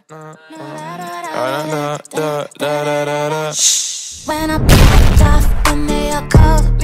When I popped off, then they all cold.